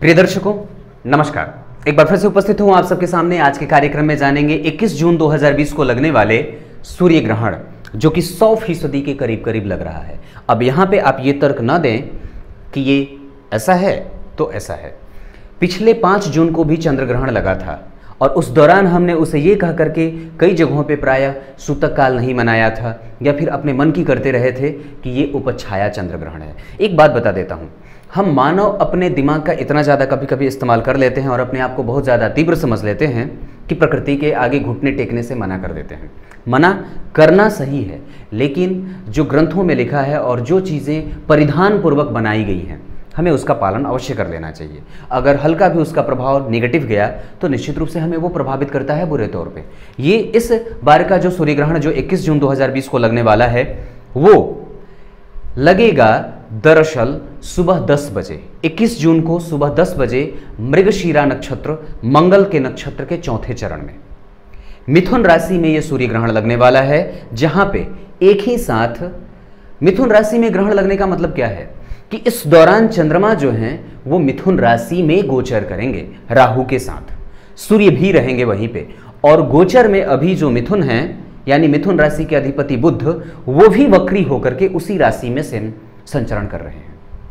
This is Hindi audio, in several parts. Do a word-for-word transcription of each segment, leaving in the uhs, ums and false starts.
प्रिय दर्शकों नमस्कार, एक बार फिर से उपस्थित हूं आप सबके सामने। आज के कार्यक्रम में जानेंगे इक्कीस जून दो हज़ार बीस को लगने वाले सूर्य ग्रहण, जो कि सौ फीसदी के करीब करीब लग रहा है। अब यहां पे आप ये तर्क ना दें कि ये ऐसा है तो ऐसा है। पिछले पाँच जून को भी चंद्र ग्रहण लगा था और उस दौरान हमने उसे ये कह करके कई जगहों पे प्रायः सूतक काल नहीं मनाया था या फिर अपने मन की करते रहे थे कि ये उपछाया चंद्र ग्रहण है। एक बात बता देता हूँ, हम मानव अपने दिमाग का इतना ज़्यादा कभी कभी इस्तेमाल कर लेते हैं और अपने आप को बहुत ज़्यादा तीव्र समझ लेते हैं कि प्रकृति के आगे घुटने टेकने से मना कर देते हैं। मना करना सही है, लेकिन जो ग्रंथों में लिखा है और जो चीज़ें परिधान पूर्वक बनाई गई हैं, हमें उसका पालन अवश्य कर लेना चाहिए। अगर हल्का भी उसका प्रभाव नेगेटिव गया तो निश्चित रूप से हमें वो प्रभावित करता है बुरे तौर पे। ये इस बार का जो सूर्य ग्रहण जो इक्कीस जून दो हज़ार बीस को लगने वाला है, वो लगेगा दरअसल सुबह दस बजे, इक्कीस जून को सुबह दस बजे मृगशिरा नक्षत्र, मंगल के नक्षत्र के चौथे चरण में मिथुन राशि में यह सूर्य ग्रहण लगने वाला है। जहां पे एक ही साथ मिथुन राशि में ग्रहण लगने का मतलब क्या है कि इस दौरान चंद्रमा जो हैं वो मिथुन राशि में गोचर करेंगे राहु के साथ, सूर्य भी रहेंगे वहीं पे, और गोचर में अभी जो मिथुन हैं यानी मिथुन राशि के अधिपति बुध, वो भी वक्री होकर के उसी राशि में से संचरण कर रहे हैं।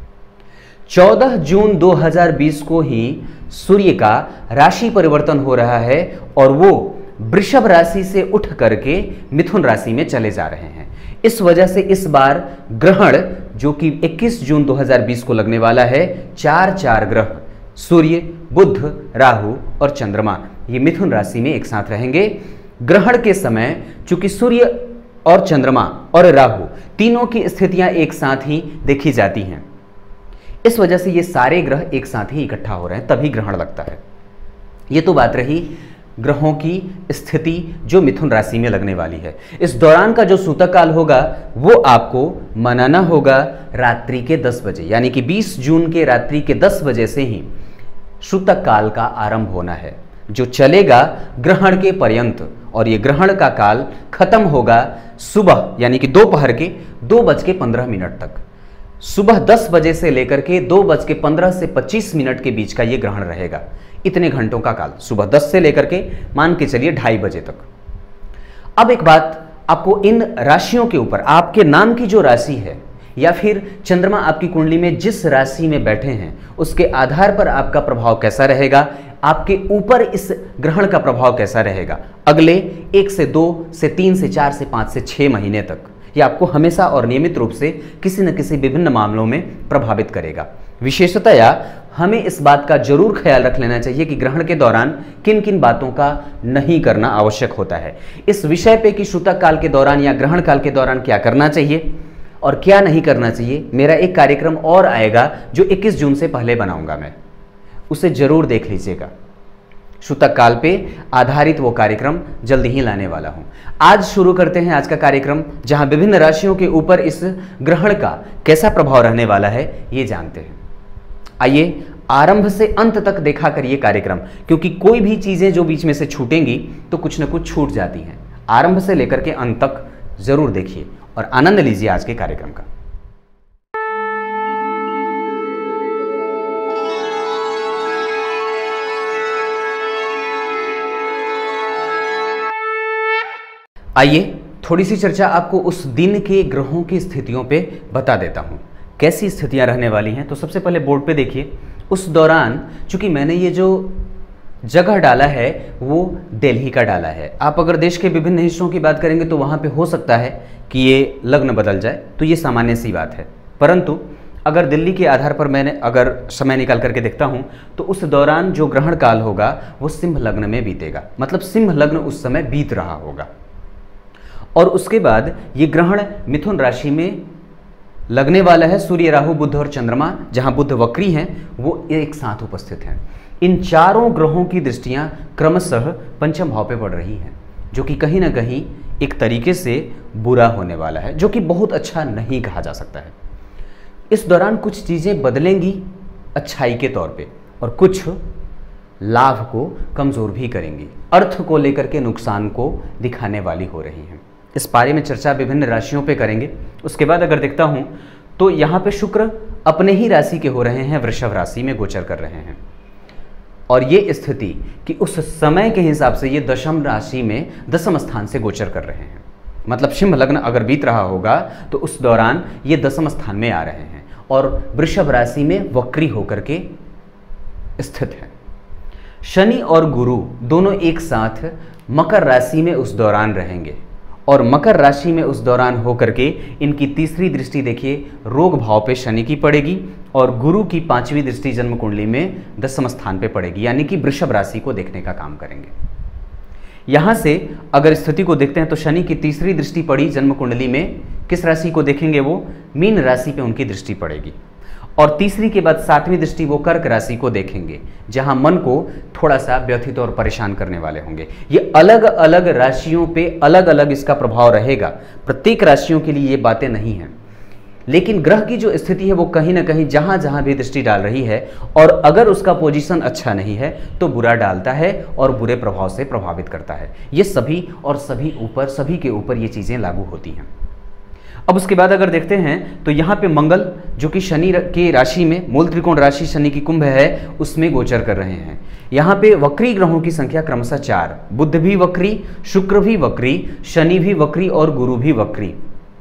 चौदह जून दो हज़ार बीस को ही सूर्य का राशि परिवर्तन हो रहा है और वो वृषभ राशि से उठ करके मिथुन राशि में चले जा रहे हैं। इस वजह से इस बार ग्रहण जो कि इक्कीस जून दो हज़ार बीस को लगने वाला है, चार चार ग्रह सूर्य, बुध, राहु और चंद्रमा ये मिथुन राशि में एक साथ रहेंगे। ग्रहण के समय चूंकि सूर्य और चंद्रमा और राहु तीनों की स्थितियां एक साथ ही देखी जाती हैं, इस वजह से ये सारे ग्रह एक साथ ही इकट्ठा हो रहे हैं, तभी ग्रहण लगता है। ये तो बात रही ग्रहों की स्थिति जो मिथुन राशि में लगने वाली है। इस दौरान का जो सूतक काल होगा वो आपको मनाना होगा रात्रि के दस बजे, यानी कि बीस जून के रात्रि के दस बजे से ही सूतक काल का आरंभ होना है, जो चलेगा ग्रहण के पर्यंत, और ये ग्रहण का काल खत्म होगा सुबह यानी कि दोपहर के दो बज के पंद्रह मिनट तक। सुबह दस बजे से लेकर के दो बज के पंद्रह से पच्चीस मिनट के बीच का ये ग्रहण रहेगा। इतने घंटों का काल, सुबह दस से लेकर के मान के चलिए ढाई बजे तक। अब एक बात आपको इन राशियों के ऊपर, आपके नाम की जो राशि है या फिर चंद्रमा आपकी कुंडली में जिस राशि में बैठे हैं उसके आधार पर आपका प्रभाव कैसा रहेगा, आपके ऊपर इस ग्रहण का प्रभाव कैसा रहेगा अगले एक से दो से तीन से चार से पाँच से छः महीने तक, ये आपको हमेशा और नियमित रूप से किसी न किसी विभिन्न मामलों में प्रभावित करेगा। विशेषतया हमें इस बात का जरूर ख्याल रख लेना चाहिए कि ग्रहण के दौरान किन किन बातों का नहीं करना आवश्यक होता है। इस विषय पे कि सूतक काल के दौरान या ग्रहण काल के दौरान क्या करना चाहिए और क्या नहीं करना चाहिए, मेरा एक कार्यक्रम और आएगा जो इक्कीस जून से पहले बनाऊंगा मैं, उसे जरूर देख लीजिएगा। सूतक काल पे आधारित वो कार्यक्रम जल्दी ही लाने वाला हूं। आज शुरू करते हैं आज का कार्यक्रम, जहां विभिन्न राशियों के ऊपर इस ग्रहण का कैसा प्रभाव रहने वाला है ये जानते हैं। आइए आरंभ से अंत तक देखा करिए कार्यक्रम, क्योंकि कोई भी चीजें जो बीच में से छूटेंगी तो कुछ न कुछ छूट जाती हैं। आरंभ से लेकर के अंत तक जरूर देखिए और आनंद लीजिए आज के कार्यक्रम का। आइए थोड़ी सी चर्चा आपको उस दिन के ग्रहों की स्थितियों पे बता देता हूं, कैसी स्थितियां रहने वाली हैं। तो सबसे पहले बोर्ड पे देखिए, उस दौरान चूंकि मैंने ये जो जगह डाला है वो दिल्ली का डाला है। आप अगर देश के विभिन्न हिस्सों की बात करेंगे तो वहाँ पे हो सकता है कि ये लग्न बदल जाए, तो ये सामान्य सी बात है। परंतु अगर दिल्ली के आधार पर मैंने अगर समय निकाल करके देखता हूँ तो उस दौरान जो ग्रहण काल होगा वो सिंह लग्न में बीतेगा, मतलब सिंह लग्न उस समय बीत रहा होगा। और उसके बाद ये ग्रहण मिथुन राशि में लगने वाला है। सूर्य, राहु, बुध और चंद्रमा, जहां बुध वक्री हैं, वो एक साथ उपस्थित हैं। इन चारों ग्रहों की दृष्टियां क्रमशः पंचम भाव पे पड़ रही हैं, जो कि कहीं ना कहीं एक तरीके से बुरा होने वाला है, जो कि बहुत अच्छा नहीं कहा जा सकता है। इस दौरान कुछ चीजें बदलेंगी अच्छाई के तौर पे और कुछ लाभ को कमजोर भी करेंगी, अर्थ को लेकर के नुकसान को दिखाने वाली हो रही हैं। इस बारे में चर्चा विभिन्न राशियों पे करेंगे। उसके बाद अगर देखता हूं तो यहाँ पे शुक्र अपने ही राशि के हो रहे हैं, वृषभ राशि में गोचर कर रहे हैं। और ये स्थिति कि उस समय के हिसाब से ये दशम राशि में दसम स्थान से गोचर कर रहे हैं, मतलब सिंह लग्न अगर बीत रहा होगा तो उस दौरान ये दसम स्थान में आ रहे हैं और वृषभ राशि में वक्री होकर के स्थित है। शनि और गुरु दोनों एक साथ मकर राशि में उस दौरान रहेंगे और मकर राशि में उस दौरान होकर के इनकी तीसरी दृष्टि देखिए रोग भाव पे शनि की पड़ेगी और गुरु की पांचवी दृष्टि जन्म कुंडली में दसम स्थान पे पड़ेगी, यानी कि वृषभ राशि को देखने का काम करेंगे। यहां से अगर स्थिति को देखते हैं तो शनि की तीसरी दृष्टि पड़ी जन्म कुंडली में, किस राशि को देखेंगे? वो मीन राशि पे उनकी दृष्टि पड़ेगी और तीसरी के बाद सातवीं दृष्टि वो कर्क राशि को देखेंगे, जहां मन को थोड़ा सा व्यथित और परेशान करने वाले होंगे। ये अलग अलग राशियों पे अलग अलग इसका प्रभाव रहेगा, प्रत्येक राशियों के लिए ये बातें नहीं हैं, लेकिन ग्रह की जो स्थिति है वो कहीं ना कहीं जहां जहां भी दृष्टि डाल रही है और अगर उसका पोजीशन अच्छा नहीं है तो बुरा डालता है और बुरे प्रभाव से प्रभावित करता है। ये सभी और सभी ऊपर सभी के ऊपर ये चीजें लागू होती हैं। अब उसके बाद अगर देखते हैं तो यहाँ पे मंगल जो कि शनि के राशि में, मूल त्रिकोण राशि शनि की कुंभ है, उसमें गोचर कर रहे हैं। यहाँ पे वक्री ग्रहों की संख्या क्रमशः चार, बुध भी वक्री, शुक्र भी वक्री, शनि भी वक्री और गुरु भी वक्री।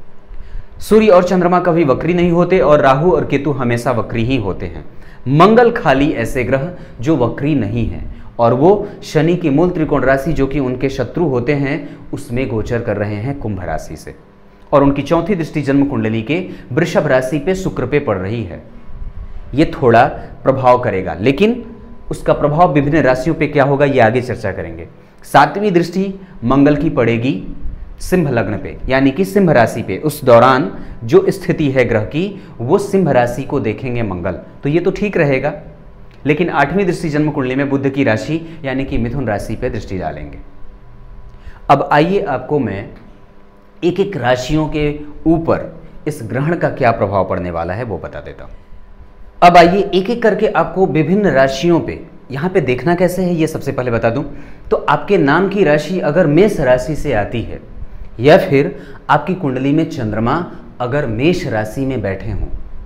सूर्य और चंद्रमा कभी वक्री नहीं होते और राहु और केतु हमेशा वक्री ही होते हैं। मंगल खाली ऐसे ग्रह जो वक्री नहीं है और वो शनि की मूल त्रिकोण राशि जो कि उनके शत्रु होते हैं उसमें गोचर कर रहे हैं कुंभ राशि से और उनकी चौथी दृष्टि जन्म कुंडली के वृषभ राशि पे शुक्र पे पड़ रही है। ये थोड़ा प्रभाव करेगा, लेकिन उसका प्रभाव विभिन्न राशियों पे क्या होगा ये आगे चर्चा करेंगे। सातवीं दृष्टि मंगल की पड़ेगी सिंह लग्न पे, यानी कि सिंह राशि पे। उस दौरान जो स्थिति है ग्रह की वो सिंह राशि को देखेंगे मंगल, तो ये तो ठीक रहेगा। लेकिन आठवीं दृष्टि जन्म कुंडली में बुध की राशि यानी कि मिथुन राशि पे दृष्टि डालेंगे। अब आइए आपको मैं एक एक राशियों के ऊपर इस ग्रहण का क्या प्रभाव पड़ने वाला है वो बता देता हूं। अब आइए एक एक करके आपको विभिन्न राशियों पे यहाँ पे देखना कैसे है ये सबसे पहले बता दूं। तो आपके नाम की राशि अगर मेष राशि से आती है या फिर आपकी कुंडली में चंद्रमा अगर मेष राशि में बैठे हों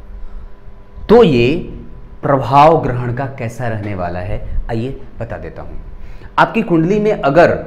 तो ये प्रभाव ग्रहण का कैसा रहने वाला है आइए बता देता हूं। आपकी कुंडली में अगर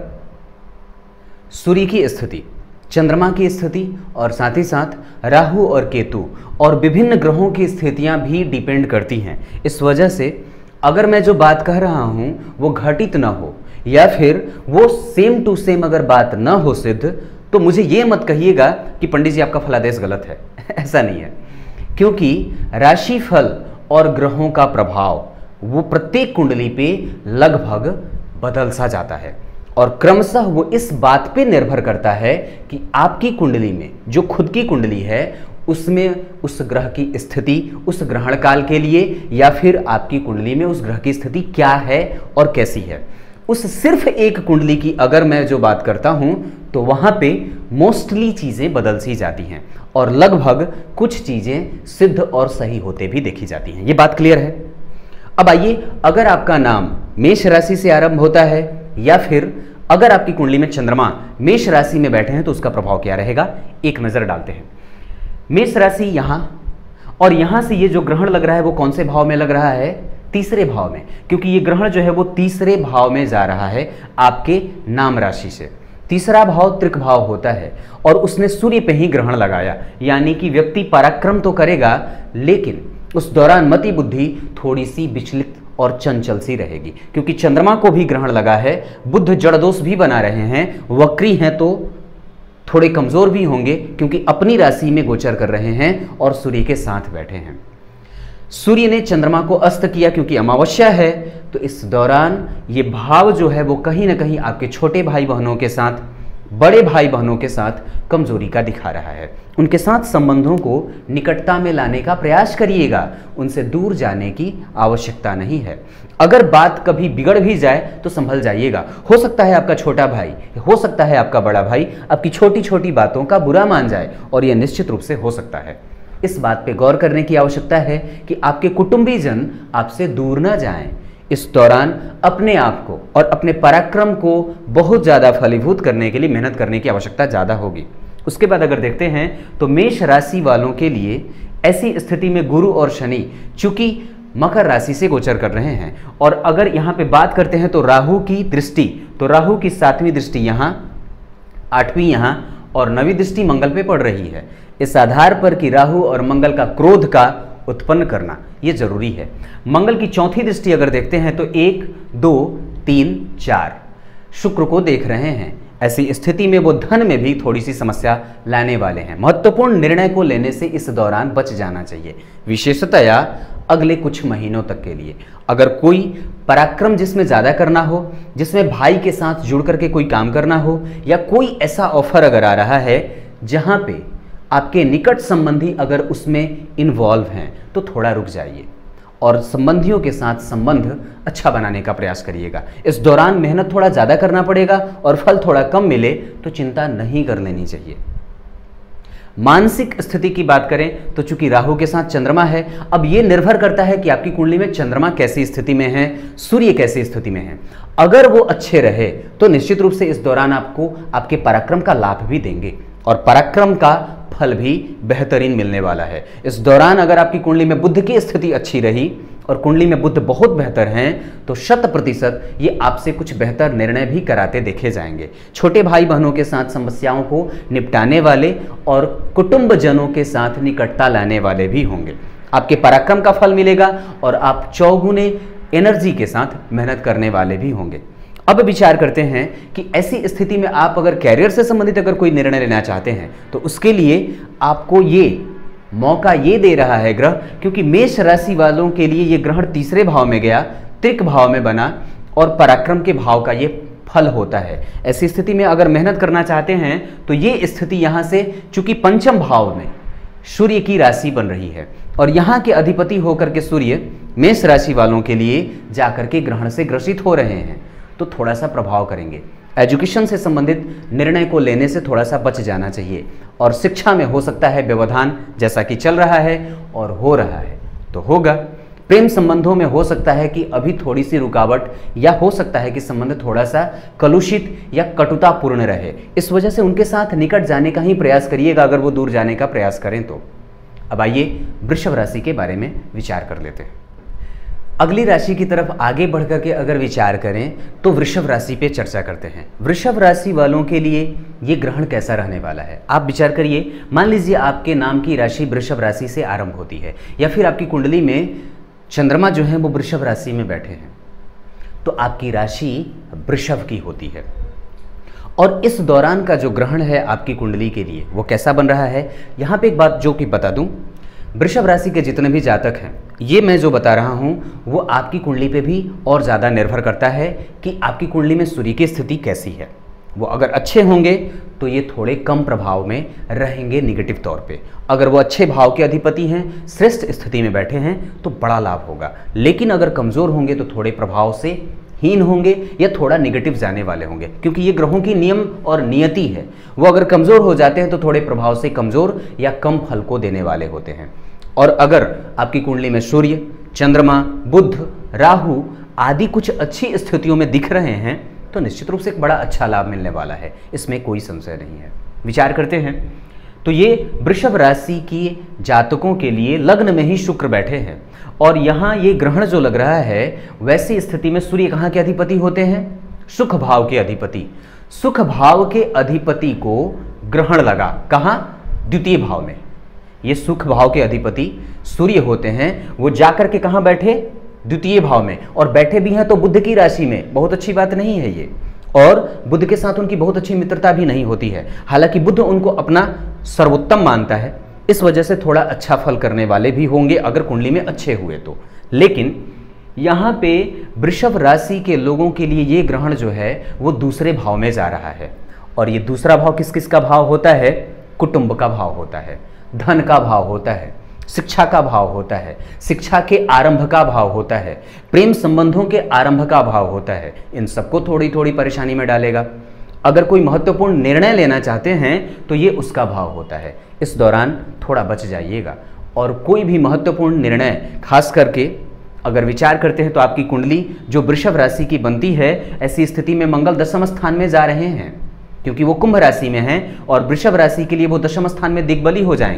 सूर्य की स्थिति, चंद्रमा की स्थिति और साथ ही साथ राहु और केतु और विभिन्न ग्रहों की स्थितियां भी डिपेंड करती हैं। इस वजह से अगर मैं जो बात कह रहा हूं वो घटित ना हो या फिर वो सेम टू सेम अगर बात ना हो सिद्ध, तो मुझे ये मत कहिएगा कि पंडित जी आपका फलादेश गलत है। ऐसा नहीं है, क्योंकि राशिफल और ग्रहों का प्रभाव वो प्रत्येक कुंडली पे लगभग बदल सा जाता है और क्रमशः वो इस बात पे निर्भर करता है कि आपकी कुंडली में जो खुद की कुंडली है उसमें उस ग्रह की स्थिति उस ग्रहण काल के लिए या फिर आपकी कुंडली में उस ग्रह की स्थिति क्या है और कैसी है। उस सिर्फ एक कुंडली की अगर मैं जो बात करता हूं तो वहां पे मोस्टली चीजें बदल सी जाती हैं और लगभग कुछ चीजें सिद्ध और सही होते भी देखी जाती हैं। ये बात क्लियर है। अब आइए, अगर आपका नाम मेष राशि से आरंभ होता है या फिर अगर आपकी कुंडली में चंद्रमा मेष राशि में बैठे हैं तो उसका प्रभाव क्या रहेगा एक नजर डालते हैं। मेष राशि यहां और यहां से ये जो ग्रहण लग रहा है वो कौन से भाव में लग रहा है? तीसरे भाव में, क्योंकि ये ग्रहण जो है वो तीसरे भाव में जा रहा है आपके नाम राशि से। तीसरा भाव त्रिक भाव होता है और उसने सूर्य पे ही ग्रहण लगाया, यानी कि व्यक्ति पराक्रम तो करेगा लेकिन उस दौरान मति बुद्धि थोड़ी सी विचलित और चंचल सी रहेगी, क्योंकि चंद्रमा को भी ग्रहण लगा है, बुध जड़ दोष भी बना रहे हैं, वक्री हैं तो थोड़े कमजोर भी होंगे क्योंकि अपनी राशि में गोचर कर रहे हैं और सूर्य के साथ बैठे हैं। सूर्य ने चंद्रमा को अस्त किया क्योंकि अमावस्या है, तो इस दौरान ये भाव जो है वो कहीं ना कहीं आपके छोटे भाई बहनों के साथ, बड़े भाई बहनों के साथ कमजोरी का दिखा रहा है। उनके साथ संबंधों को निकटता में लाने का प्रयास करिएगा, उनसे दूर जाने की आवश्यकता नहीं है। अगर बात कभी बिगड़ भी जाए तो संभल जाइएगा। हो सकता है आपका छोटा भाई, हो सकता है आपका बड़ा भाई आपकी छोटी छोटी बातों का बुरा मान जाए और यह निश्चित रूप से हो सकता है। इस बात पे गौर करने की आवश्यकता है कि आपके कुटुंबीजन आपसे दूर ना जाएं। इस दौरान अपने आप को और अपने पराक्रम को बहुत ज़्यादा फलीभूत करने के लिए मेहनत करने की आवश्यकता ज़्यादा होगी। उसके बाद अगर देखते हैं तो मेष राशि वालों के लिए ऐसी स्थिति में गुरु और शनि चूंकि मकर राशि से गोचर कर रहे हैं, और अगर यहाँ पे बात करते हैं तो राहु की दृष्टि, तो राहु की सातवीं दृष्टि यहाँ, आठवीं यहाँ और नवीं दृष्टि मंगल पे पड़ रही है। इस आधार पर कि राहु और मंगल का क्रोध का उत्पन्न करना ये जरूरी है। मंगल की चौथी दृष्टि अगर देखते हैं तो एक, दो, तीन, चार शुक्र को देख रहे हैं। ऐसी स्थिति में वो धन में भी थोड़ी सी समस्या लाने वाले हैं। महत्वपूर्ण निर्णय को लेने से इस दौरान बच जाना चाहिए, विशेषतया अगले कुछ महीनों तक के लिए। अगर कोई पराक्रम जिसमें ज़्यादा करना हो, जिसमें भाई के साथ जुड़ करके कोई काम करना हो, या कोई ऐसा ऑफर अगर आ रहा है जहाँ पे आपके निकट संबंधी अगर उसमें इन्वॉल्व हैं, तो थोड़ा रुक जाइए और संबंधियों के साथ संबंध अच्छा बनाने का प्रयास करिएगा। इस दौरान मेहनत थोड़ा ज़्यादा करना पड़ेगा और फल थोड़ा कम मिले तो चिंता नहीं कर लेनी चाहिए। मानसिक स्थिति की बात करें तो चूंकि राहु के साथ चंद्रमा है, अब यह निर्भर करता है कि आपकी कुंडली में चंद्रमा कैसी स्थिति में है, सूर्य कैसी स्थिति में है। अगर वो अच्छे रहे तो निश्चित रूप से इस दौरान आपको आपके पराक्रम का लाभ भी देंगे और पराक्रम का फल भी बेहतरीन मिलने वाला है। इस दौरान अगर आपकी कुंडली में बुध की स्थिति अच्छी रही और कुंडली में बुध बहुत बेहतर हैं, तो शत प्रतिशत ये आपसे कुछ बेहतर निर्णय भी कराते देखे जाएंगे। छोटे भाई बहनों के साथ समस्याओं को निपटाने वाले और कुटुंबजनों के साथ निकटता लाने वाले भी होंगे। आपके पराक्रम का फल मिलेगा और आप चौगुने एनर्जी के साथ मेहनत करने वाले भी होंगे। अब विचार करते हैं कि ऐसी स्थिति में आप अगर कैरियर से संबंधित अगर कोई निर्णय लेना चाहते हैं तो उसके लिए आपको ये मौका ये दे रहा है ग्रह, क्योंकि मेष राशि वालों के लिए ये ग्रहण तीसरे भाव में गया, त्रिक भाव में बना और पराक्रम के भाव का ये फल होता है। ऐसी स्थिति में अगर मेहनत करना चाहते हैं तो ये स्थिति यहाँ से चूंकि पंचम भाव में सूर्य की राशि बन रही है और यहाँ के अधिपति होकर के सूर्य मेष राशि वालों के लिए जाकर के ग्रहण से ग्रसित हो रहे हैं, तो थोड़ा सा प्रभाव करेंगे। एजुकेशन से संबंधित निर्णय को लेने से थोड़ा सा बच जाना चाहिए और शिक्षा में हो सकता है व्यवधान, जैसा कि चल रहा है और हो रहा है तो होगा। प्रेम संबंधों में हो सकता है कि अभी थोड़ी सी रुकावट, या हो सकता है कि संबंध थोड़ा सा कलुषित या कटुतापूर्ण रहे, इस वजह से उनके साथ निकट जाने का ही प्रयास करिएगा अगर वो दूर जाने का प्रयास करें तो। अब आइए वृषभ राशि के बारे में विचार कर लेते हैं। अगली राशि की तरफ आगे बढ़कर के अगर विचार करें तो वृषभ राशि पे चर्चा करते हैं। वृषभ राशि वालों के लिए ये ग्रहण कैसा रहने वाला है, आप विचार करिए। मान लीजिए आपके नाम की राशि वृषभ राशि से आरंभ होती है, या फिर आपकी कुंडली में चंद्रमा जो है वो वृषभ राशि में बैठे हैं, तो आपकी राशि वृषभ की होती है। और इस दौरान का जो ग्रहण है आपकी कुंडली के लिए वो कैसा बन रहा है, यहाँ पे एक बात जो कि बता दूं, वृषभ राशि के जितने भी जातक हैं, ये मैं जो बता रहा हूँ वो आपकी कुंडली पे भी और ज़्यादा निर्भर करता है कि आपकी कुंडली में सूर्य की स्थिति कैसी है। वो अगर अच्छे होंगे तो ये थोड़े कम प्रभाव में रहेंगे निगेटिव तौर पे। अगर वो अच्छे भाव के अधिपति हैं, श्रेष्ठ स्थिति में बैठे हैं, तो बड़ा लाभ होगा। लेकिन अगर कमज़ोर होंगे तो थोड़े प्रभाव से हीन होंगे या थोड़ा निगेटिव जाने वाले होंगे, क्योंकि ये ग्रहों की नियम और नियति है। वो अगर कमज़ोर हो जाते हैं तो थोड़े प्रभाव से कमज़ोर या कम फल को देने वाले होते हैं। और अगर आपकी कुंडली में सूर्य, चंद्रमा, बुध, राहु आदि कुछ अच्छी स्थितियों में दिख रहे हैं तो निश्चित रूप से एक बड़ा अच्छा लाभ मिलने वाला है, इसमें कोई संशय नहीं है। विचार करते हैं तो ये वृषभ राशि की जातकों के लिए लग्न में ही शुक्र बैठे हैं और यहाँ ये ग्रहण जो लग रहा है, वैसी स्थिति में सूर्य कहाँ के अधिपति होते हैं, सुख भाव के अधिपति। सुख भाव के अधिपति को ग्रहण लगा कहाँ, द्वितीय भाव में। ये सुख भाव के अधिपति सूर्य होते हैं, वो जाकर के कहाँ बैठे, द्वितीय भाव में, और बैठे भी हैं तो बुध की राशि में। बहुत अच्छी बात नहीं है ये, और बुध के साथ उनकी बहुत अच्छी मित्रता भी नहीं होती है। हालांकि बुध उनको अपना सर्वोत्तम मानता है, इस वजह से थोड़ा अच्छा फल करने वाले भी होंगे अगर कुंडली में अच्छे हुए तो। लेकिन यहाँ पे वृषभ राशि के लोगों के लिए ये ग्रहण जो है वो दूसरे भाव में जा रहा है, और ये दूसरा भाव किस किस का भाव होता है, कुटुंब का भाव होता है, धन का भाव होता है, शिक्षा का भाव होता है, शिक्षा के आरंभ का भाव होता है, प्रेम संबंधों के आरंभ का भाव होता है। इन सबको थोड़ी थोड़ी परेशानी में डालेगा। अगर कोई महत्वपूर्ण निर्णय लेना चाहते हैं तो ये उसका भाव होता है। इस दौरान थोड़ा बच जाइएगा, और कोई भी महत्वपूर्ण निर्णय खास करके अगर विचार करते हैं तो आपकी कुंडली जो वृषभ राशि की बनती है, ऐसी स्थिति में मंगल दशम स्थान में जा रहे हैं, क्योंकि वो कुंभ राशि में हैं और वृषभ राशि के लिए वो दशम स्थान में दिग्बली हो जाएंगे।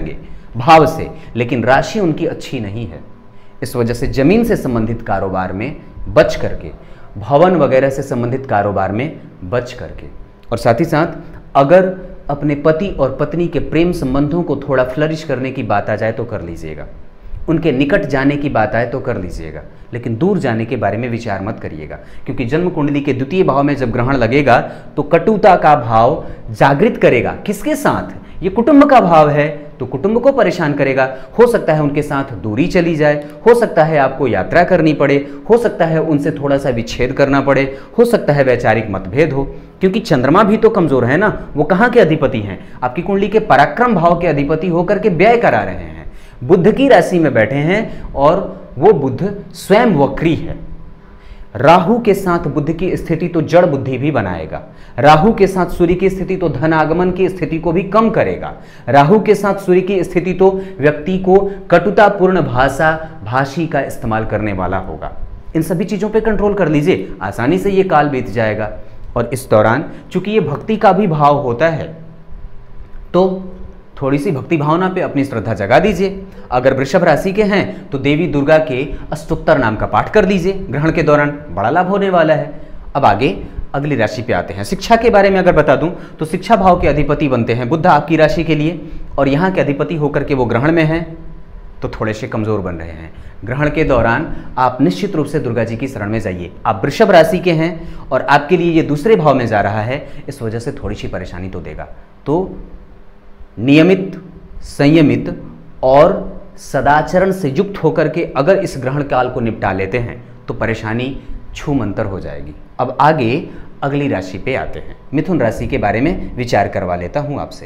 भाव से, लेकिन राशि उनकी अच्छी नहीं है। इस वजह से जमीन से संबंधित कारोबार में बच करके, भवन वगैरह से संबंधित कारोबार में बच करके, और साथ ही साथ अगर अपने पति और पत्नी के प्रेम संबंधों को थोड़ा फ्लरिश करने की बात आ जाए तो कर लीजिएगा, उनके निकट जाने की बात आए तो कर लीजिएगा, लेकिन दूर जाने के बारे में विचार मत करिएगा, क्योंकि जन्म कुंडली के द्वितीय भाव में जब ग्रहण लगेगा तो कटुता का भाव जागृत करेगा। किसके साथ? ये कुटुंब का भाव है, तो कुटुंब को परेशान करेगा। हो सकता है उनके साथ दूरी चली जाए, हो सकता है आपको यात्रा करनी पड़े, हो सकता है उनसे थोड़ा सा विच्छेद करना पड़े, हो सकता है वैचारिक मतभेद हो, क्योंकि चंद्रमा भी तो कमजोर है ना। वो कहाँ के अधिपति हैं? आपकी कुंडली के पराक्रम भाव के अधिपति होकर के व्यय करा रहे हैं, बुध की राशि में बैठे हैं, और वो बुध स्वयं वक्री है। राहु के साथ बुध की स्थिति तो जड़ बुद्धि भी बनाएगा, राहु के साथ सूर्य की स्थिति तो धन आगमन की स्थिति को भी कम करेगा, राहु के साथ सूर्य की स्थिति तो व्यक्ति को कटुतापूर्ण भाषा भाषी का इस्तेमाल करने वाला होगा। इन सभी चीजों पे कंट्रोल कर लीजिए, आसानी से ये काल बीत जाएगा। और इस दौरान चूंकि ये भक्ति का भी भाव होता है, तो थोड़ी सी भक्ति भावना पे अपनी श्रद्धा जगा दीजिए। अगर वृषभ राशि के हैं तो देवी दुर्गा के अष्टोत्तर नाम का पाठ कर दीजिए, ग्रहण के दौरान बड़ा लाभ होने वाला है। अब आगे अगली राशि पे आते हैं। शिक्षा के बारे में अगर बता दूं तो शिक्षा भाव के अधिपति बनते हैं बुध आपकी राशि के लिए, और यहाँ के अधिपति होकर के वो ग्रहण में हैं तो थोड़े से कमजोर बन रहे हैं। ग्रहण के दौरान आप निश्चित रूप से दुर्गा जी की शरण में जाइए। आप वृषभ राशि के हैं और आपके लिए ये दूसरे भाव में जा रहा है, इस वजह से थोड़ी सी परेशानी तो देगा। तो नियमित, संयमित और सदाचरण से युक्त होकर के अगर इस ग्रहण काल को निपटा लेते हैं तो परेशानी छूमंतर हो जाएगी। अब आगे अगली राशि पे आते हैं। मिथुन राशि के बारे में विचार करवा लेता हूं आपसे।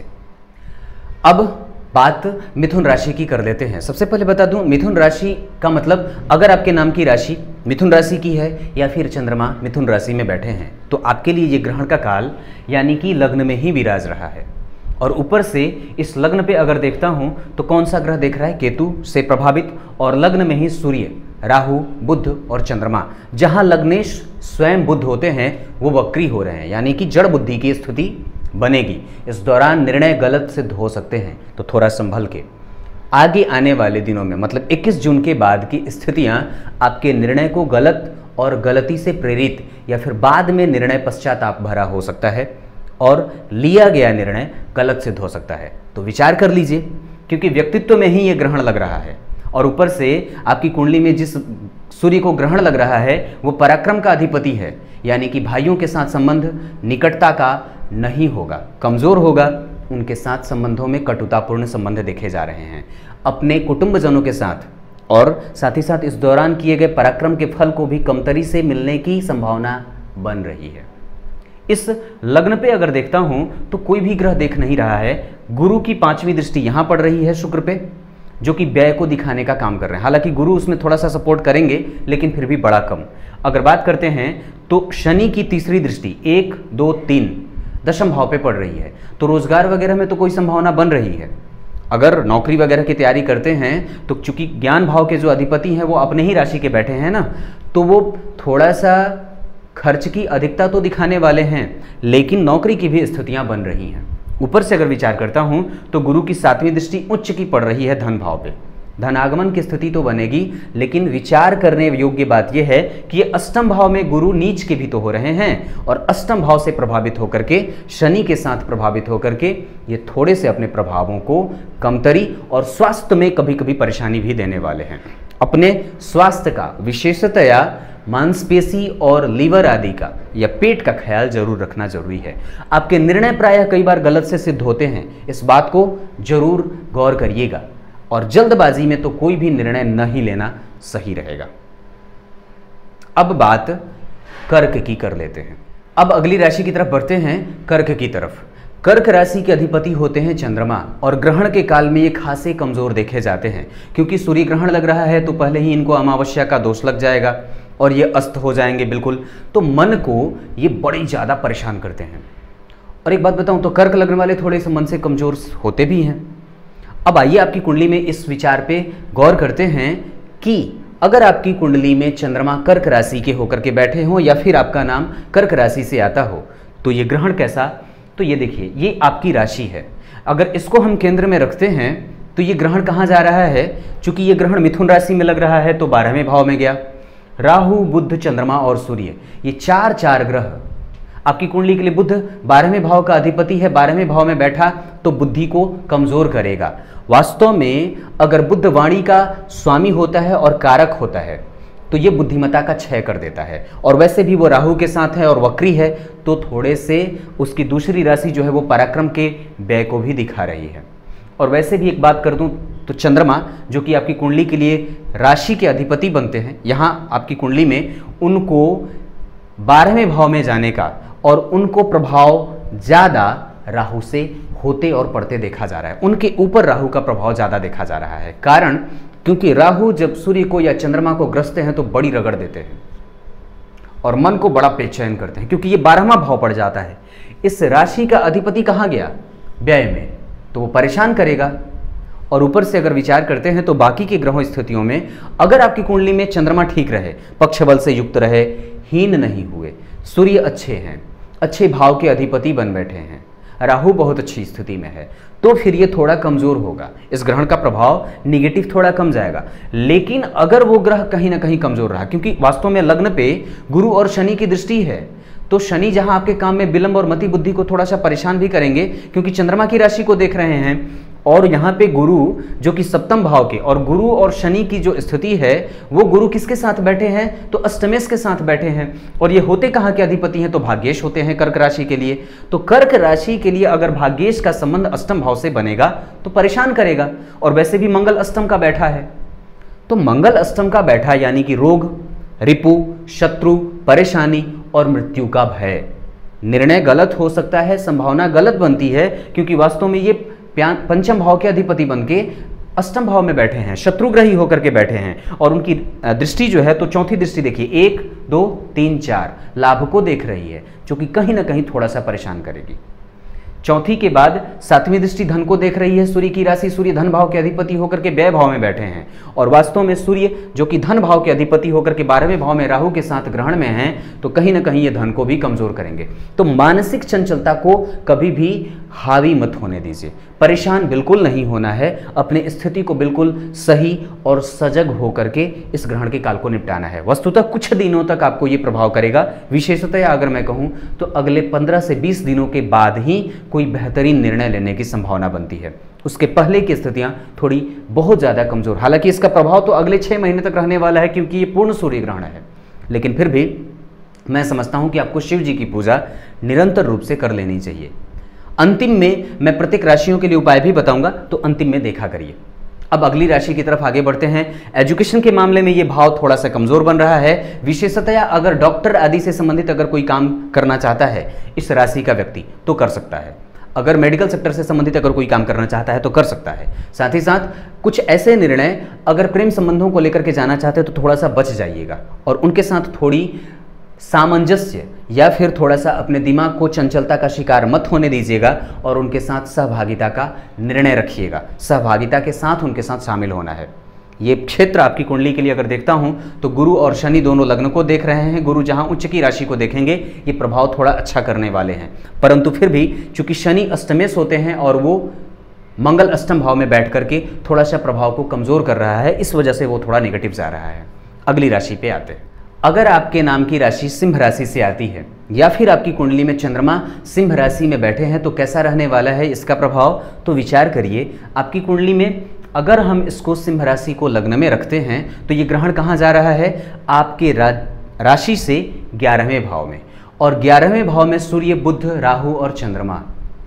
अब बात मिथुन राशि की कर लेते हैं। सबसे पहले बता दूं, मिथुन राशि का मतलब अगर आपके नाम की राशि मिथुन राशि की है या फिर चंद्रमा मिथुन राशि में बैठे हैं तो आपके लिए ये ग्रहण का काल यानी कि लग्न में ही विराज रहा है। और ऊपर से इस लग्न पे अगर देखता हूं तो कौन सा ग्रह देख रहा है? केतु से प्रभावित, और लग्न में ही सूर्य, राहु, बुध और चंद्रमा। जहां लग्नेश स्वयं बुध होते हैं वो वक्री हो रहे हैं, यानी कि जड़ बुद्धि की स्थिति बनेगी। इस दौरान निर्णय गलत सिद्ध हो सकते हैं, तो थोड़ा संभल के। आगे आने वाले दिनों में मतलब इक्कीस जून के बाद की स्थितियां आपके निर्णय को गलत और गलती से प्रेरित या फिर बाद में निर्णय पश्चाताप भरा हो सकता है, और लिया गया निर्णय गलत सिद्ध हो सकता है। तो विचार कर लीजिए, क्योंकि व्यक्तित्व में ही ये ग्रहण लग रहा है, और ऊपर से आपकी कुंडली में जिस सूर्य को ग्रहण लग रहा है वो पराक्रम का अधिपति है, यानी कि भाइयों के साथ संबंध निकटता का नहीं होगा, कमजोर होगा। उनके साथ संबंधों में कटुतापूर्ण संबंध देखे जा रहे हैं अपने कुटुंबजनों के साथ, और साथ ही साथ इस दौरान किए गए पराक्रम के फल को भी कमतरी से मिलने की संभावना बन रही है। इस लग्न पे अगर देखता हूं तो कोई भी ग्रह देख नहीं रहा है। गुरु की पांचवी दृष्टि यहां पड़ रही है शुक्र पे, जो कि व्यय को दिखाने का काम कर रहे हैं। हालांकि गुरु उसमें थोड़ा सा सपोर्ट करेंगे, लेकिन फिर भी बड़ा कम। अगर बात करते हैं तो शनि की तीसरी दृष्टि एक, दो, तीन दशम भाव पे पड़ रही है, तो रोजगार वगैरह में तो कोई संभावना बन रही है। अगर नौकरी वगैरह की तैयारी करते हैं तो चूंकि ज्ञान भाव के जो अधिपति हैं वो अपने ही राशि के बैठे हैं ना, तो वो थोड़ा सा खर्च की अधिकता तो दिखाने वाले हैं, लेकिन नौकरी की भी स्थितियां बन रही हैं। ऊपर से अगर विचार करता हूं तो गुरु की सातवीं दृष्टि उच्च की पड़ रही है धन भाव पे। धन आगमन की स्थिति तो बनेगी, लेकिन विचार करने योग्य बात यह है कि ये अष्टम भाव में गुरु नीच के भी तो हो रहे हैं, और अष्टम भाव से प्रभावित होकर के शनि के साथ प्रभावित होकर के ये थोड़े से अपने प्रभावों को कमतरी और स्वास्थ्य में कभी कभी परेशानी भी देने वाले हैं। अपने स्वास्थ्य का, विशेषतया मांसपेशी और लीवर आदि का या पेट का ख्याल जरूर रखना जरूरी है। आपके निर्णय प्रायः कई बार गलत से सिद्ध होते हैं, इस बात को जरूर गौर करिएगा, और जल्दबाजी में तो कोई भी निर्णय नहीं लेना सही रहेगा। अब बात कर्क की कर लेते हैं। अब अगली राशि की तरफ बढ़ते हैं, कर्क की तरफ। कर्क राशि के अधिपति होते हैं चंद्रमा, और ग्रहण के काल में ये खासे कमजोर देखे जाते हैं, क्योंकि सूर्य ग्रहण लग रहा है तो पहले ही इनको अमावस्या का दोष लग जाएगा और ये अस्त हो जाएंगे बिल्कुल। तो मन को ये बड़ी ज़्यादा परेशान करते हैं। और एक बात बताऊं तो कर्क लग्न वाले थोड़े से मन से कमजोर होते भी हैं। अब आइए आपकी कुंडली में इस विचार पे गौर करते हैं कि अगर आपकी कुंडली में चंद्रमा कर्क राशि के होकर के बैठे हों या फिर आपका नाम कर्क राशि से आता हो तो ये ग्रहण कैसा। तो ये देखिए, ये आपकी राशि है। अगर इसको हम केंद्र में रखते हैं तो ये ग्रहण कहाँ जा रहा है? चूंकि ये ग्रहण मिथुन राशि में लग रहा है तो बारहवें भाव में गया। राहु, बुध, चंद्रमा और सूर्य, ये चार चार ग्रह आपकी कुंडली के लिए। बुध बारहवें भाव का अधिपति है, बारहवें भाव में बैठा तो बुद्धि को कमजोर करेगा। वास्तव में अगर बुध वाणी का स्वामी होता है और कारक होता है तो ये बुद्धिमत्ता का क्षय कर देता है। और वैसे भी वो राहु के साथ है और वक्री है, तो थोड़े से उसकी दूसरी राशि जो है वो पराक्रम के व्यय को भी दिखा रही है। और वैसे भी एक बात कर दूं तो चंद्रमा जो कि आपकी कुंडली के लिए राशि के अधिपति बनते हैं, यहाँ आपकी कुंडली में उनको बारहवें भाव में जाने का और उनको प्रभाव ज़्यादा राहु से होते और पड़ते देखा जा रहा है। उनके ऊपर राहु का प्रभाव ज़्यादा देखा जा रहा है। कारण क्योंकि राहु जब सूर्य को या चंद्रमा को ग्रसते हैं तो बड़ी रगड़ देते हैं और मन को बड़ा बेचैन करते हैं, क्योंकि ये बारहवां भाव पड़ जाता है। इस राशि का अधिपति कहाँ गया? व्यय में, तो वो परेशान करेगा। और ऊपर से अगर विचार करते हैं तो बाकी के ग्रहों स्थितियों में अगर आपकी कुंडली में चंद्रमा ठीक रहे, पक्ष बल से युक्त रहे, हीन नहीं हुए, सूर्य अच्छे हैं, अच्छे भाव के अधिपति बन बैठे हैं, राहु बहुत अच्छी स्थिति में है, तो फिर ये थोड़ा कमजोर होगा। इस ग्रहण का प्रभाव निगेटिव थोड़ा कम जाएगा। लेकिन अगर वो ग्रह कहीं ना कहीं कमजोर रहा, क्योंकि वास्तव में लग्न पे गुरु और शनि की दृष्टि है, तो शनि जहां आपके काम में विलंब और मति बुद्धि को थोड़ा सा परेशान भी करेंगे, क्योंकि चंद्रमा की राशि को देख रहे हैं। और यहाँ पे गुरु जो कि सप्तम भाव के, और गुरु और शनि की जो स्थिति है वो गुरु किसके साथ बैठे हैं? तो अष्टमेश के साथ बैठे हैं। और ये होते कहाँ के अधिपति हैं? तो भाग्येश होते हैं कर्क राशि के लिए। तो कर्क राशि के लिए अगर भाग्येश का संबंध अष्टम भाव से बनेगा तो परेशान करेगा। और वैसे भी मंगल अष्टम का बैठा है, तो मंगल अष्टम का बैठा यानी कि रोग, रिपु, शत्रु, परेशानी और मृत्यु का भय। निर्णय गलत हो सकता है, संभावना गलत बनती है, क्योंकि वास्तव में ये पंचम भाव के अधिपति बन के अष्टम भाव में बैठे हैं, शत्रुग्रही होकर के बैठे हैं। और उनकी दृष्टि जो है तो चौथी दृष्टि देखिए, एक, दो, तीन, चार, लाभ को देख रही है, जो कि कहीं ना कहीं थोड़ा सा परेशान करेगी। चौथी के बाद सातवीं दृष्टि धन को देख रही है। सूर्य की राशि, सूर्य धन भाव के अधिपति होकर के व्यय भाव में बैठे हैं। और वास्तव में सूर्य जो कि धन भाव के अधिपति होकर के बारहवें भाव में राहु के साथ ग्रहण में हैं, तो कहीं ना कहीं ये धन को भी कमजोर करेंगे। तो मानसिक चंचलता को कभी भी हावी मत होने दीजिए, परेशान बिल्कुल नहीं होना है। अपने स्थिति को बिल्कुल सही और सजग होकर के इस ग्रहण के काल को निपटाना है। वस्तुतः कुछ दिनों तक आपको ये प्रभाव करेगा। विशेषतः अगर मैं कहूँ तो अगले पंद्रह से बीस दिनों के बाद ही कोई बेहतरीन निर्णय लेने की संभावना बनती है। उसके पहले की स्थितियां थोड़ी बहुत ज़्यादा कमजोर। हालांकि इसका प्रभाव तो अगले छः महीने तक रहने वाला है, क्योंकि ये पूर्ण सूर्य ग्रहण है। लेकिन फिर भी मैं समझता हूं कि आपको शिव जी की पूजा निरंतर रूप से कर लेनी चाहिए। अंतिम में मैं प्रत्येक राशियों के लिए उपाय भी बताऊंगा, तो अंतिम में देखा करिए। अब अगली राशि की तरफ आगे बढ़ते हैं। एजुकेशन के मामले में ये भाव थोड़ा सा कमजोर बन रहा है। विशेषतया अगर डॉक्टर आदि से संबंधित अगर कोई काम करना चाहता है इस राशि का व्यक्ति तो कर सकता है। अगर मेडिकल सेक्टर से संबंधित अगर कोई काम करना चाहता है तो कर सकता है। साथ ही साथ कुछ ऐसे निर्णय अगर प्रेम संबंधों को लेकर के जाना चाहते हैं तो थोड़ा सा बच जाइएगा और उनके साथ थोड़ी सामंजस्य या फिर थोड़ा सा अपने दिमाग को चंचलता का शिकार मत होने दीजिएगा और उनके साथ सहभागिता का निर्णय रखिएगा। सहभागिता के साथ उनके साथ शामिल होना है। ये क्षेत्र आपकी कुंडली के लिए अगर देखता हूं तो गुरु और शनि दोनों लग्न को देख रहे हैं। गुरु जहां उच्च की राशि को देखेंगे ये प्रभाव थोड़ा अच्छा करने वाले हैं, परंतु फिर भी चूंकि शनि अष्टमेश होते हैं और वो मंगल अष्टम भाव में बैठ करके थोड़ा सा प्रभाव को कमजोर कर रहा है, इस वजह से वो थोड़ा नेगेटिव जा रहा है। अगली राशि पे आते हैं। अगर आपके नाम की राशि सिंह राशि से आती है या फिर आपकी कुंडली में चंद्रमा सिंह राशि में बैठे हैं तो कैसा रहने वाला है इसका प्रभाव, तो विचार करिए। आपकी कुंडली में अगर हम इसको सिंह राशि को लग्न में रखते हैं तो ये ग्रहण कहाँ जा रहा है? आपके रा, राशि से ग्यारहवें भाव में, और ग्यारहवें भाव में सूर्य, बुध, राहु और चंद्रमा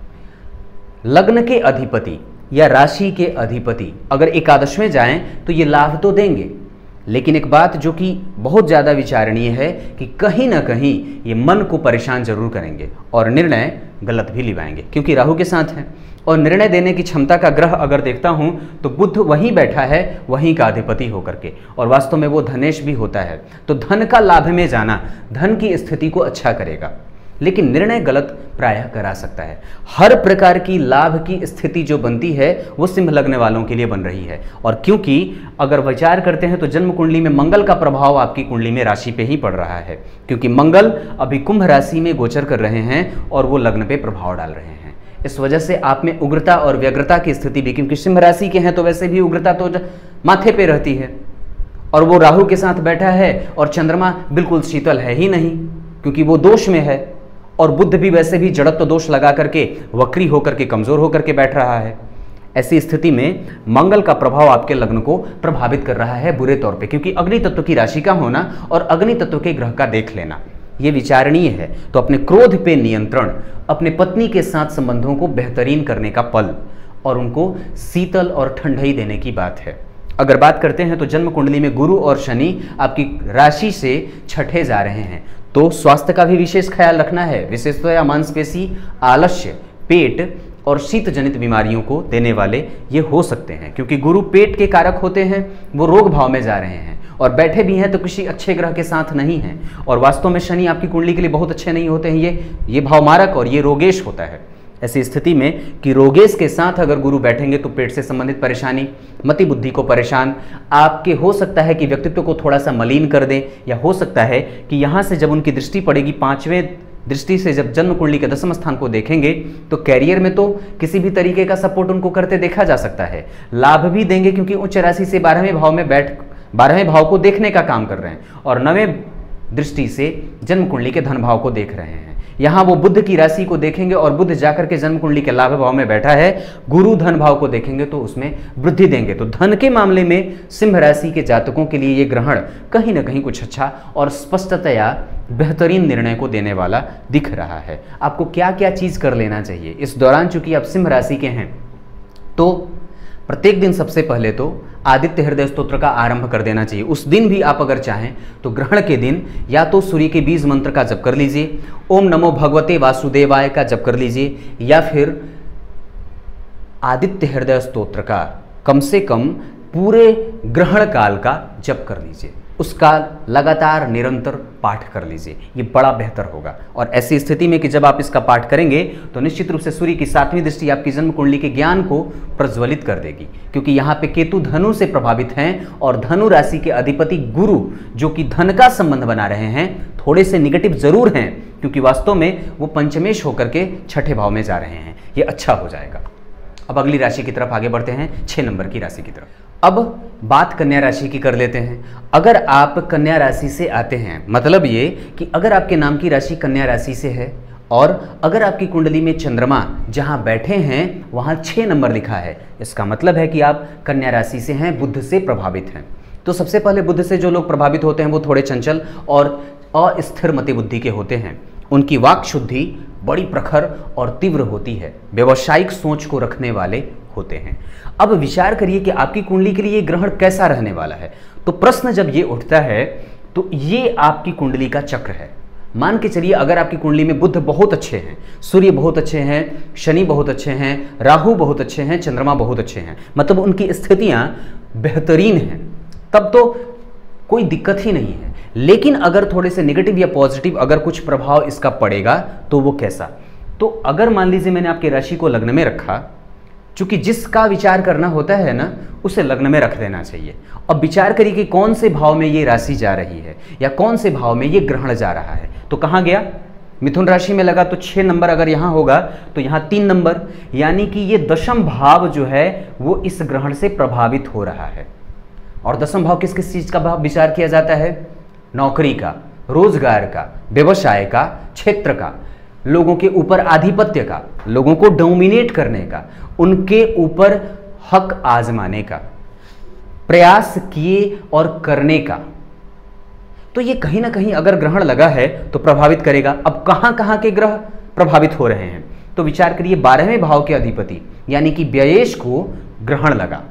लग्न के अधिपति या राशि के अधिपति अगर एकादश में जाएं तो ये लाभ तो देंगे, लेकिन एक बात जो कि बहुत ज़्यादा विचारणीय है कि कहीं ना कहीं ये मन को परेशान जरूर करेंगे और निर्णय गलत भी लिवाएंगे, क्योंकि राहु के साथ हैं। और निर्णय देने की क्षमता का ग्रह अगर देखता हूं तो बुध वहीं बैठा है, वहीं का अधिपति होकर के, और वास्तव में वो धनेश भी होता है। तो धन का लाभ में जाना धन की स्थिति को अच्छा करेगा, लेकिन निर्णय गलत प्रायः करा सकता है। हर प्रकार की लाभ की स्थिति जो बनती है वो सिंह लगने वालों के लिए बन रही है। और क्योंकि अगर विचार करते हैं तो जन्म कुंडली में मंगल का प्रभाव आपकी कुंडली में राशि पे ही पड़ रहा है, क्योंकि मंगल अभी कुंभ राशि में गोचर कर रहे हैं और वो लग्न पे प्रभाव डाल रहे हैं। इस वजह से आप में उग्रता और व्यग्रता की स्थिति भी, क्योंकि सिंह राशि के हैं तो वैसे भी उग्रता तो माथे पे रहती है, और वो राहु के साथ बैठा है और चंद्रमा बिल्कुल शीतल है ही नहीं क्योंकि वो दोष में है, और बुध भी वैसे भी जड़त्व दोष लगा करके वक्री होकर के कमजोर होकर के बैठ रहा है। ऐसी स्थिति में मंगल का प्रभाव आपके लग्न को प्रभावित कर रहा है बुरे तौर पे, क्योंकि अग्नि तत्व की राशि का होना और अग्नि तत्व के ग्रह का देख लेना ये विचारणीय है। तो अपने क्रोध पे नियंत्रण, अपने पत्नी के साथ संबंधों को बेहतरीन करने का पल और उनको शीतल और ठंडाई देने की बात है। अगर बात करते हैं तो जन्म कुंडली में गुरु और शनि आपकी राशि से छठे जा रहे हैं, तो स्वास्थ्य का भी विशेष ख्याल रखना है। विशेषतया मांसपेशी, आलस्य, पेट और शीत जनित बीमारियों को देने वाले ये हो सकते हैं, क्योंकि गुरु पेट के कारक होते हैं, वो रोग भाव में जा रहे हैं और बैठे भी हैं तो किसी अच्छे ग्रह के साथ नहीं हैं। और वास्तव में शनि आपकी कुंडली के लिए बहुत अच्छे नहीं होते हैं, ये ये भावमारक और ये रोगेश होता है। ऐसी स्थिति में कि रोगेश के साथ अगर गुरु बैठेंगे तो पेट से संबंधित परेशानी, मति बुद्धि को परेशान, आपके हो सकता है कि व्यक्तित्व को थोड़ा सा मलिन कर दें, या हो सकता है कि यहाँ से जब उनकी दृष्टि पड़ेगी पांचवें दृष्टि से जब जन्म कुंडली के दसम स्थान को देखेंगे तो कैरियर में तो किसी भी तरीके का सपोर्ट उनको करते देखा जा सकता है। लाभ भी देंगे क्योंकि उच्च राशि से बारहवें भाव में बैठ बारहवें भाव को देखने का काम कर रहे हैं और नवें दृष्टि से जन्म कुंडली के धन भाव को देख रहे हैं। यहाँ वो बुध की राशि को देखेंगे और बुध जाकर के जन्म कुंडली के लाभ भाव में बैठा है, गुरु धन भाव को देखेंगे तो उसमें वृद्धि देंगे। तो धन के मामले में सिंह राशि के जातकों के लिए ये ग्रहण कहीं ना कहीं कुछ अच्छा और स्पष्टतया बेहतरीन निर्णय को देने वाला दिख रहा है। आपको क्या क्या चीज कर लेना चाहिए इस दौरान, चूंकि आप सिंह राशि के हैं तो प्रत्येक दिन सबसे पहले तो आदित्य हृदय स्तोत्र का आरंभ कर देना चाहिए। उस दिन भी आप अगर चाहें तो ग्रहण के दिन या तो सूर्य के बीज मंत्र का जप कर लीजिए, ओम नमो भगवते वासुदेवाय का जप कर लीजिए, या फिर आदित्य हृदय स्तोत्र का कम से कम पूरे ग्रहण काल का जप कर लीजिए, उसका लगातार निरंतर पाठ कर लीजिए, ये बड़ा बेहतर होगा। और ऐसी स्थिति में कि जब आप इसका पाठ करेंगे तो निश्चित रूप से सूर्य की सातवीं दृष्टि आपकी जन्म कुंडली के ज्ञान को प्रज्वलित कर देगी, क्योंकि यहाँ पे केतु धनु से प्रभावित हैं और धनु राशि के अधिपति गुरु जो कि धन का संबंध बना रहे हैं, थोड़े से निगेटिव जरूर हैं क्योंकि वास्तव में वो पंचमेश होकर के छठे भाव में जा रहे हैं। ये अच्छा हो जाएगा। अब अगली राशि की तरफ आगे बढ़ते हैं, छह नंबर की राशि की तरफ। अब बात कन्या राशि की कर लेते हैं। अगर आप कन्या राशि से आते हैं, मतलब ये कि अगर आपके नाम की राशि कन्या राशि से है और अगर आपकी कुंडली में चंद्रमा जहां बैठे हैं वहां छह नंबर लिखा है, इसका मतलब है कि आप कन्या राशि से हैं, बुध से प्रभावित हैं। तो सबसे पहले बुध से जो लोग प्रभावित होते हैं वो थोड़े चंचल और अस्थिर मति बुद्धि के होते हैं। उनकी वाक शुद्धि बड़ी प्रखर और तीव्र होती है, व्यवसायिक सोच को रखने वाले होते हैं। अब विचार करिए कि आपकी कुंडली के लिए ये ग्रहण कैसा रहने वाला है। तो प्रश्न जब ये उठता है तो ये आपकी कुंडली का चक्र है। मान के चलिए अगर आपकी कुंडली में बुध बहुत अच्छे हैं, सूर्य बहुत अच्छे हैं, शनि बहुत अच्छे हैं, राहु बहुत अच्छे हैं, चंद्रमा बहुत अच्छे हैं, मतलब उनकी स्थितियां बेहतरीन हैं, तब तो कोई दिक्कत ही नहीं है। लेकिन अगर थोड़े से नेगेटिव या पॉजिटिव अगर कुछ प्रभाव इसका पड़ेगा तो वो कैसा? तो अगर मान लीजिए मैंने आपकी राशि को लग्न में रखा, चूंकि जिसका विचार करना होता है ना उसे लग्न में रख देना चाहिए। अब विचार करिए कि कौन से भाव में ये राशि जा रही है या कौन से भाव में ये ग्रहण जा रहा है। तो कहाँ गया? मिथुन राशि में लगा तो छह नंबर अगर यहाँ होगा तो यहाँ तीन नंबर, यानी कि ये दशम भाव जो है वो इस ग्रहण से प्रभावित हो रहा है। और दशम भाव किस किस चीज का भाव विचार किया जाता है? नौकरी का, रोजगार का, व्यवसाय का, क्षेत्र का, लोगों के ऊपर आधिपत्य का, लोगों को डोमिनेट करने का, उनके ऊपर हक आजमाने का, प्रयास किए और करने का। तो ये कहीं ना कहीं अगर ग्रहण लगा है तो प्रभावित करेगा। अब कहां कहां के ग्रह प्रभावित हो रहे हैं तो विचार करिए, बारहवें भाव के अधिपति यानी कि व्ययेश को ग्रहण लगा।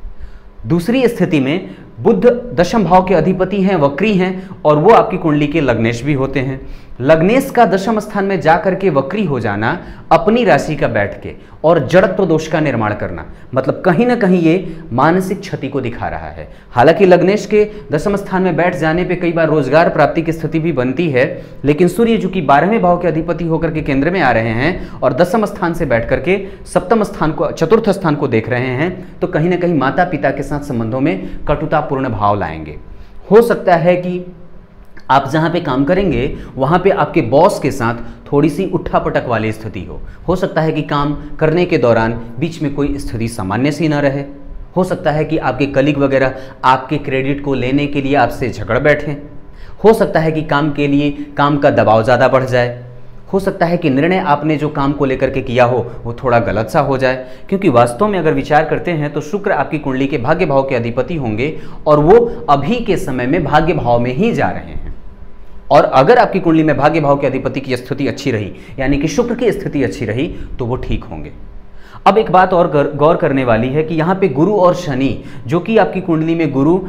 दूसरी स्थिति में बुध दशम भाव के अधिपति हैं, वक्री हैं, और वो आपकी कुंडली के लग्नेश भी होते हैं। लग्नेश का दशम स्थान में जाकर के वक्री हो जाना, अपनी राशि का बैठ के और जड़त्व दोष का निर्माण करना, मतलब कहीं ना कहीं ये मानसिक क्षति को दिखा रहा है। हालांकि लग्नेश के दशम स्थान में बैठ जाने पे कई बार रोजगार प्राप्ति की स्थिति भी बनती है, लेकिन सूर्य जो कि बारहवें भाव के अधिपति होकर के केंद्र में आ रहे हैं और दसम स्थान से बैठ करके सप्तम स्थान को, चतुर्थ स्थान को देख रहे हैं, तो कहीं ना कहीं माता पिता के साथ संबंधों में कटुतापूर्ण भाव लाएंगे। हो सकता है कि आप जहाँ पे काम करेंगे वहाँ पे आपके बॉस के साथ थोड़ी सी उठा पटक वाली स्थिति हो हो सकता है कि काम करने के दौरान बीच में कोई स्थिति सामान्य सी ना रहे। हो सकता है कि आपके कलीग वगैरह आपके क्रेडिट को लेने के लिए आपसे झगड़ बैठें। हो सकता है कि काम के लिए काम का दबाव ज़्यादा बढ़ जाए। हो सकता है कि निर्णय आपने जो काम को लेकर के किया हो वो थोड़ा गलत सा हो जाए, क्योंकि वास्तव में अगर विचार करते हैं तो शुक्र आपकी कुंडली के भाग्य भाव के अधिपति होंगे और वो अभी के समय में भाग्य भाव में ही जा रहे हैं। और अगर आपकी कुंडली में भाग्य भाव के अधिपति की स्थिति अच्छी रही, यानी कि शुक्र की स्थिति अच्छी रही, तो वो ठीक होंगे। अब एक बात और गौर करने वाली है कि यहाँ पे गुरु और शनि, जो कि आपकी कुंडली में गुरु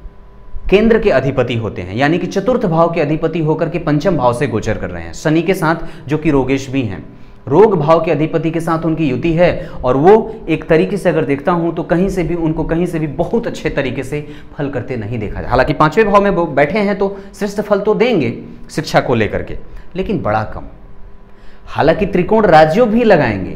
केंद्र के अधिपति होते हैं, यानी कि चतुर्थ भाव के अधिपति होकर के पंचम भाव से गोचर कर रहे हैं, शनि के साथ, जो कि रोगेश भी हैं। रोग भाव के अधिपति के साथ उनकी युति है और वो एक तरीके से अगर देखता हूं तो कहीं से भी उनको कहीं से भी बहुत अच्छे तरीके से फल करते नहीं देखा जाए। हालांकि पांचवें भाव में वो बैठे हैं तो श्रेष्ठ फल तो देंगे शिक्षा को लेकर के, लेकिन बड़ा कम। हालांकि त्रिकोण राजयोग भी लगाएंगे।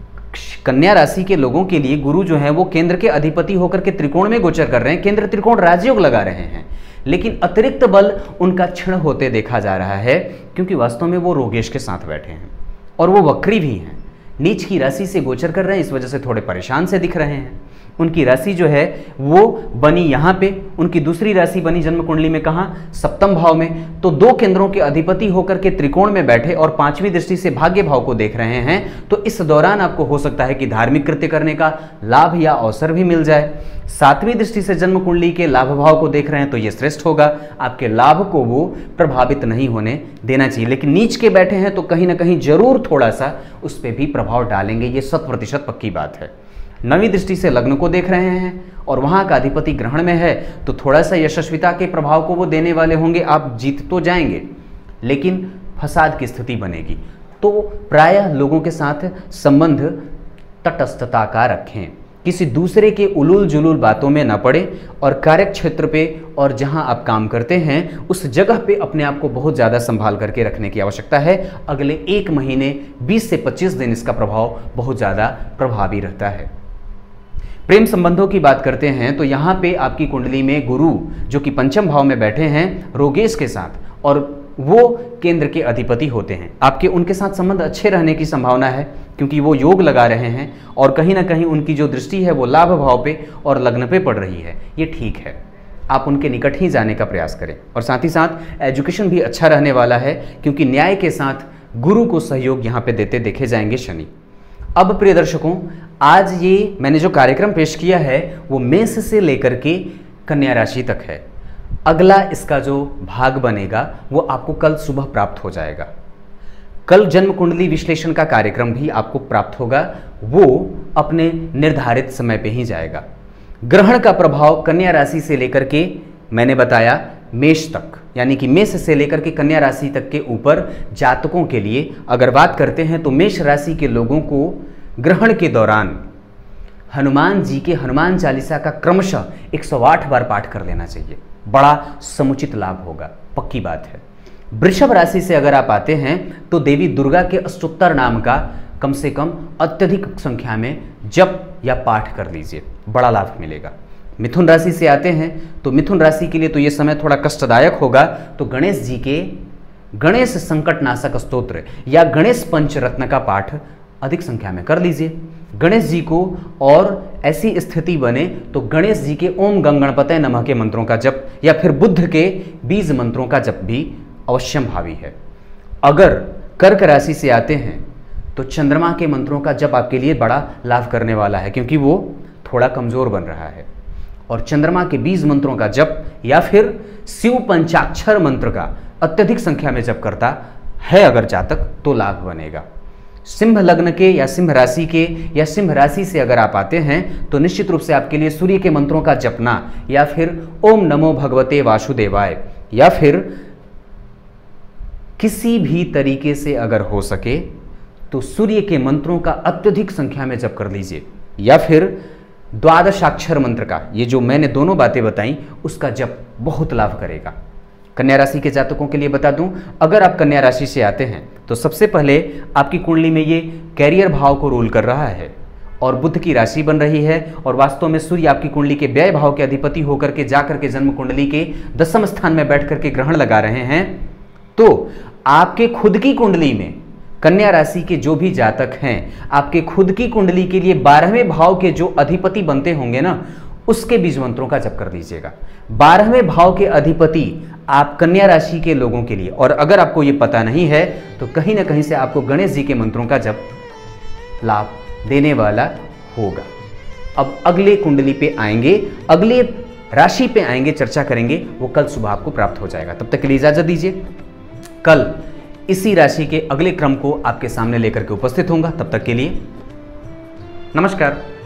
कन्या राशि के लोगों के लिए गुरु जो है वो केंद्र के अधिपति होकर के त्रिकोण में गोचर कर रहे हैं, केंद्र त्रिकोण राजयोग लगा रहे हैं, लेकिन अतिरिक्त बल उनका क्षीण होते देखा जा रहा है, क्योंकि वास्तव में वो रोगेश के साथ बैठे हैं और वो वक्री भी हैं, नीच की राशि से गोचर कर रहे हैं, इस वजह से थोड़े परेशान से दिख रहे हैं। उनकी राशि जो है वो बनी यहाँ पे, उनकी दूसरी राशि बनी जन्म कुंडली में कहाँ, सप्तम भाव में। तो दो केंद्रों के अधिपति होकर के त्रिकोण में बैठे और पांचवी दृष्टि से भाग्य भाव को देख रहे हैं, तो इस दौरान आपको हो सकता है कि धार्मिक कृत्य करने का लाभ या अवसर भी मिल जाए। सातवीं दृष्टि से जन्म कुंडली के लाभ भाव को देख रहे हैं तो ये श्रेष्ठ होगा, आपके लाभ को वो प्रभावित नहीं होने देना चाहिए। लेकिन नीच के बैठे हैं तो कहीं ना कहीं जरूर थोड़ा सा उस पर भी प्रभाव डालेंगे, ये शत प्रतिशत पक्की बात है। नवीं दृष्टि से लग्न को देख रहे हैं और वहां का अधिपति ग्रहण में है, तो थोड़ा सा यशस्विता के प्रभाव को वो देने वाले होंगे। आप जीत तो जाएंगे लेकिन फसाद की स्थिति बनेगी। तो प्रायः लोगों के साथ संबंध तटस्थता का रखें, किसी दूसरे के उलूल जुलूल बातों में न पड़े और कार्य क्षेत्र पे और जहां आप काम करते हैं उस जगह पे अपने आप को बहुत ज़्यादा संभाल करके रखने की आवश्यकता है। अगले एक महीने बीस से पच्चीस दिन इसका प्रभाव बहुत ज़्यादा प्रभावी रहता है। प्रेम संबंधों की बात करते हैं तो यहाँ पे आपकी कुंडली में गुरु जो कि पंचम भाव में बैठे हैं रोगेश के साथ, और वो केंद्र के अधिपति होते हैं, आपके उनके साथ संबंध अच्छे रहने की संभावना है, क्योंकि वो योग लगा रहे हैं और कहीं ना कहीं उनकी जो दृष्टि है वो लाभ भाव पे और लग्न पे पड़ रही है। ये ठीक है, आप उनके निकट ही जाने का प्रयास करें। और साथ ही साथ एजुकेशन भी अच्छा रहने वाला है, क्योंकि न्याय के साथ गुरु को सहयोग यहाँ पे देते देखे जाएंगे शनि। अब प्रिय दर्शकों, आज ये मैंने जो कार्यक्रम पेश किया है वो मेष से लेकर के कन्या राशि तक है। अगला इसका जो भाग बनेगा वो आपको कल सुबह प्राप्त हो जाएगा। कल जन्म कुंडली विश्लेषण का कार्यक्रम भी आपको प्राप्त होगा, वो अपने निर्धारित समय पे ही जाएगा। ग्रहण का प्रभाव कन्या राशि से लेकर के मैंने बताया मेष तक, यानी कि मेष से लेकर के कन्या राशि तक के ऊपर जातकों के लिए अगर बात करते हैं तो मेष राशि के लोगों को ग्रहण के दौरान हनुमान जी के हनुमान चालीसा का क्रमशः एक सौ आठ बार पाठ कर लेना चाहिए, बड़ा समुचित लाभ होगा, पक्की बात है। वृषभ राशि से अगर आप आते हैं तो देवी दुर्गा के अष्टोत्तर नाम का कम से कम अत्यधिक संख्या में जप या पाठ कर लीजिए, बड़ा लाभ मिलेगा। मिथुन राशि से आते हैं तो मिथुन राशि के लिए तो ये समय थोड़ा कष्टदायक होगा, तो गणेश जी के गणेश संकट नाशक स्तोत्र या गणेश पंचरत्न का पाठ अधिक संख्या में कर लीजिए गणेश जी को। और ऐसी स्थिति बने तो गणेश जी के ओम गं गणपतये नमः के मंत्रों का जप या फिर बुद्ध के बीज मंत्रों का जप भी अवश्यम भावी है। अगर कर्क राशि से आते हैं तो चंद्रमा के मंत्रों का जप आपके लिए बड़ा लाभ करने वाला है, क्योंकि वो थोड़ा कमजोर बन रहा है। और चंद्रमा के बीज मंत्रों का जप या फिर शिव पंचाक्षर मंत्र का अत्यधिक संख्या में जप करता है अगर जातक तो लाभ बनेगा। सिंह लग्न के या सिंह राशि के या सिंह राशि से अगर आप आते हैं तो निश्चित रूप से आपके लिए सूर्य के मंत्रों का जपना या फिर ओम नमो भगवते वासुदेवाय या फिर किसी भी तरीके से अगर हो सके तो सूर्य के मंत्रों का अत्यधिक संख्या में जप कर लीजिए, या फिर द्वादशाक्षर मंत्र का, ये जो मैंने दोनों बातें बताई उसका जप बहुत लाभ करेगा। कन्या राशि के जातकों के लिए बता दूं, अगर आप कन्या राशि से आते हैं तो सबसे पहले आपकी कुंडली में ये कैरियर भाव को रूल कर रहा है और बुध की राशि बन रही है और वास्तव में सूर्य आपकी कुंडली के व्यय भाव के अधिपति होकर के जाकर के जन्म कुंडली के दसम स्थान में बैठ करके ग्रहण लगा रहे हैं, तो आपके खुद की कुंडली में कन्या राशि के जो भी जातक हैं, आपके खुद की कुंडली के लिए बारहवें भाव के जो अधिपति बनते होंगे ना, उसके बीज मंत्रों का जप कर दीजिएगा। बारहवें भाव के अधिपति आप कन्या राशि के लोगों के लिए, और अगर आपको ये पता नहीं है तो कहीं ना कहीं से आपको गणेश जी के मंत्रों का जप लाभ देने वाला होगा। अब अगले कुंडली पे आएंगे, अगले राशि पे आएंगे, चर्चा करेंगे, वो कल सुबह आपको प्राप्त हो जाएगा। तब तक के लिए इजाजत दीजिए। कल इसी राशि के अगले क्रम को आपके सामने लेकर के उपस्थित होऊंगा। तब तक के लिए नमस्कार।